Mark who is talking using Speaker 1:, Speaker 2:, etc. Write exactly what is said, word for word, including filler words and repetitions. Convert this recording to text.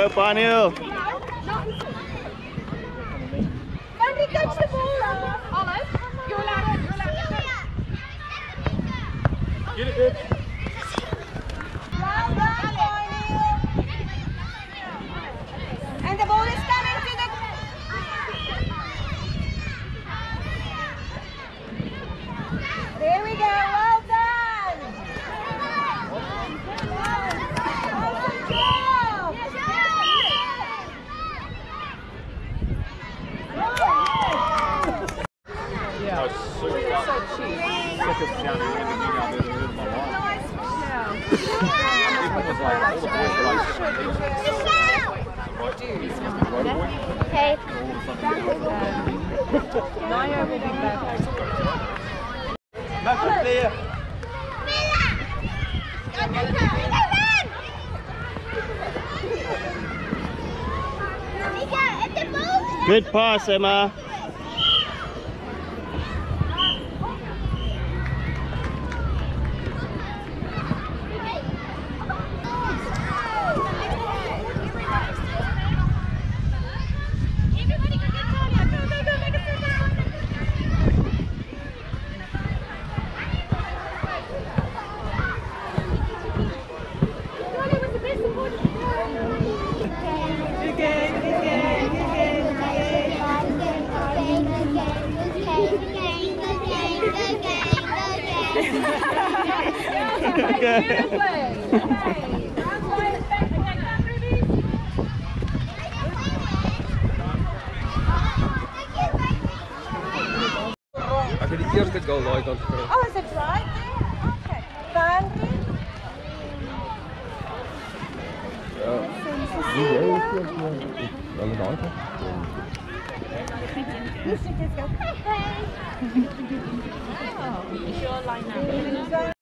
Speaker 1: Go, Pinehill.
Speaker 2: Henry, catch the ball. Olive, you're allowed. You're allowed.
Speaker 1: Get it, bitch.
Speaker 2: Well done, Pinehill. And the ball is coming to the... There we go. Well done. Awesome job.
Speaker 1: Yeah. I was so, so cheap. Sick of Johnny Randy being out there in the middle of my life. It was like all the boys were like
Speaker 3: Okay.
Speaker 2: Naya will be back.
Speaker 1: Back up there. Good pass, Emma.
Speaker 4: Heb je die eerste goal nooit aan gespeeld?
Speaker 2: Oh, is it right? Okay. Henry.
Speaker 4: Wel een auto.
Speaker 2: You should just go, hey, hey. Oh, is your line now?